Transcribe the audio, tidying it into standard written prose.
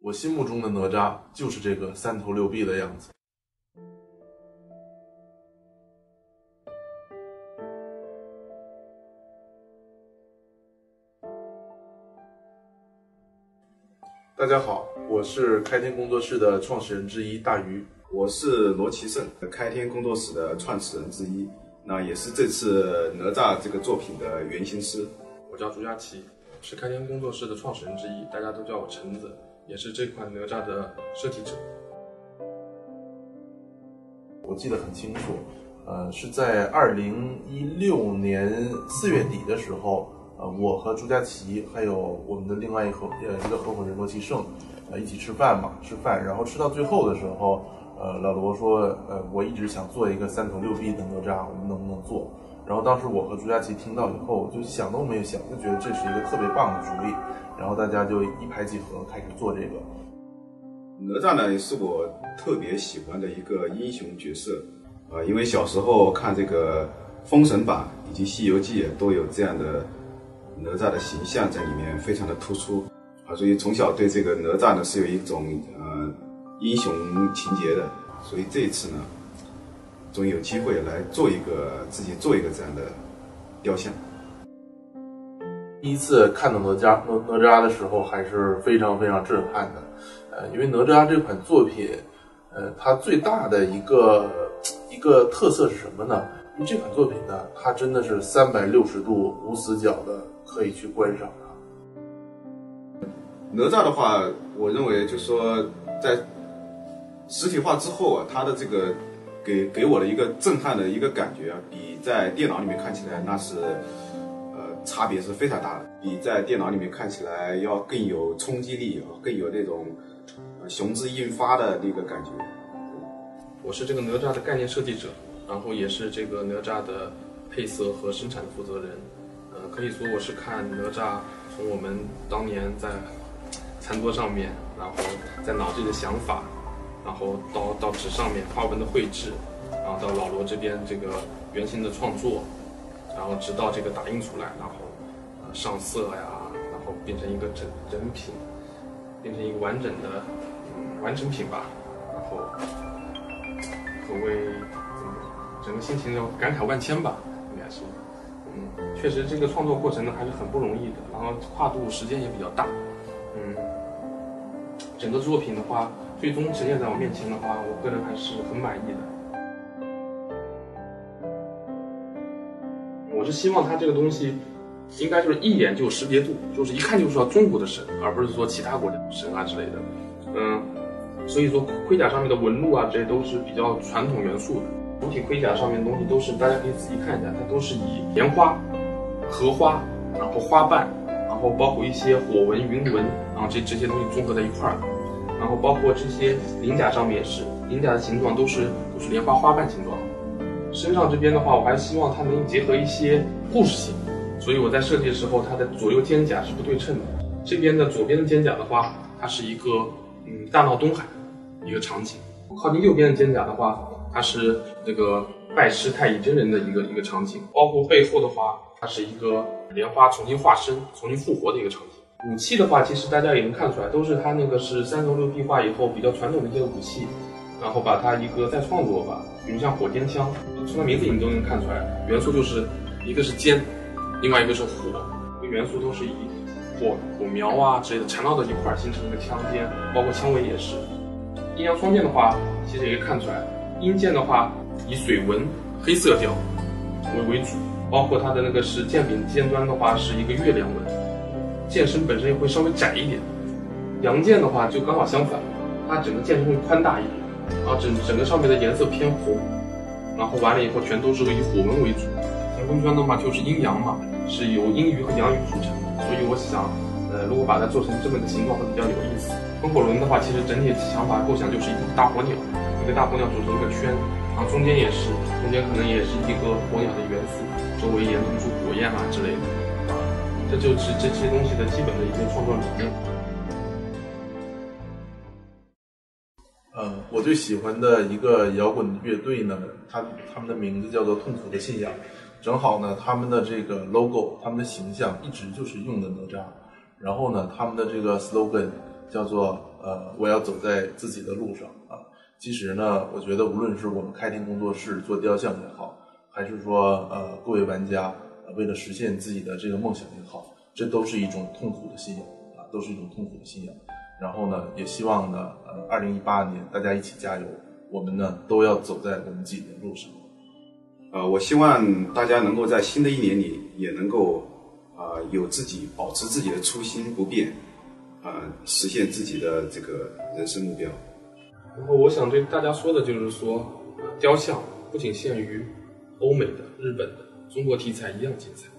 我心目中的哪吒就是这个三头六臂的样子。大家好，我是开天工作室的创始人之一大鱼。 我是罗奇胜，开天工作室的创始人之一，那也是这次哪吒这个作品的原型师。 我叫朱佳琪，是开天工作室的创始人之一，大家都叫我橙子，也是这款哪吒的设计者。 我记得很清楚，是在2016年4月底的时候，我和朱佳琪还有我们的另外一个合伙人罗奇胜，一起吃饭，然后吃到最后的时候，老罗说，我一直想做一个三头六臂的哪吒，我们能不能做？然后当时我和朱佳琪听到以后，就想都没有想，就觉得这是一个特别棒的主意，然后大家就一拍即合，开始做这个。 哪吒呢，是我特别喜欢的一个英雄角色，因为小时候看这个《封神榜》以及《西游记》都有这样的哪吒的形象在里面，非常的突出所以从小对这个哪吒呢是有一种英雄情节的，所以这一次呢，终于有机会来自己做一个这样的雕像。 第一次看到哪吒的时候，还是非常非常震撼的。因为哪吒这款作品，它最大的一个特色是什么呢？因为这款作品呢，它真的是360度无死角的可以去观赏它。 哪吒的话，我认为就是说，在实体化之后它的这个给我的一个震撼的一个感觉比在电脑里面看起来那是差别是非常大的，比在电脑里面看起来要更有冲击力，更有那种雄姿英发的那个感觉。 我是这个哪吒的概念设计者，然后也是这个哪吒的配色和生产的负责人。可以说我是看哪吒从我们当年在餐桌上面，然后在脑子里的想法，然后到纸上面花纹的绘制，然后到老罗这边这个原型的创作，然后直到这个打印出来，然后上色呀，然后变成一个整品，变成一个完整的完成品吧。然后可谓整个心情要感慨万千吧，应该是。确实这个创作过程呢还是很不容易的，然后跨度时间也比较大。整个作品的话，最终呈现在我面前的话，我个人还是很满意的。我是希望它这个东西应该就是一眼就有识别度，就是一看就知道中国的神，而不是说其他国家的神啊之类的。所以说盔甲上面的纹路啊，这些都是比较传统元素的。主体盔甲上面的东西都是大家可以仔细看一下，它都是以莲花、荷花，然后花瓣，然后包括一些火纹、云纹，然后这些东西综合在一块儿的。然后包括这些鳞甲上面也是，鳞甲的形状都是莲花花瓣形状。身上这边的话，我还希望它能结合一些故事性，所以我在设计的时候，它的左右肩甲是不对称的。这边的左边的肩甲的话，它是一个大闹东海一个场景；靠近右边的肩甲的话，它是这个拜师太乙真人的一个场景。包括背后的话，它是一个莲花重新化身、重新复活的一个场景。武器的话，其实大家也能看出来，都是它那个是三头六臂化以后比较传统的一些武器，然后把它一个再创作吧。比如像火尖枪，从它名字你都能看出来，元素就是一个是尖，另外一个是火，元素都是以火苗啊之类的缠绕到一块，形成一个枪尖，包括枪尾也是。阴阳双剑的话，其实也可以看出来，阴剑的话以水纹、黑色调为主，包括它的那个是剑柄尖端的话是一个月亮纹，剑身本身也会稍微窄一点。阳剑的话就刚好相反，它整个剑身会宽大一点，然后整个上面的颜色偏红，然后完了以后全都是以火纹为主。乾坤圈的话就是阴阳嘛，是由阴鱼和阳鱼组成的，所以我想如果把它做成这么个形状会比较有意思。风火轮的话，其实整体的想法构想就是一个大火鸟，一个大火鸟组成一个圈，然后中间可能也是一个火鸟的元素，周围延伸出火焰啊之类的这就是这些东西的基本的一些创作理念。 我最喜欢的一个摇滚乐队呢，他们的名字叫做痛苦的信仰。正好呢，他们的这个 logo， 他们的形象一直就是用的哪吒。然后呢，他们的这个 slogan 叫做我要走在自己的路上啊。其实呢，我觉得无论是我们开天工作室做雕像也好，还是说各位玩家为了实现自己的这个梦想也好，这都是一种痛苦的信仰啊，都是一种痛苦的信仰。然后呢，也希望呢，2018年大家一起加油，我们呢都要走在我们自己的路上。 我希望大家能够在新的一年里也能够保持自己的初心不变，实现自己的这个人生目标。 然后我想对大家说的就是说，雕像不仅限于欧美的、日本的，中国题材一样精彩。